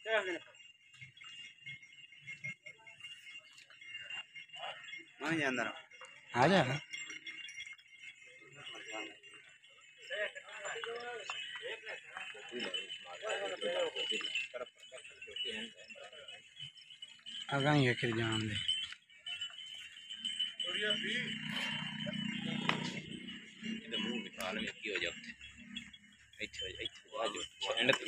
मैं जाना आ जा अगां ही फिर जान दे मुंह निकाल में की हो जाते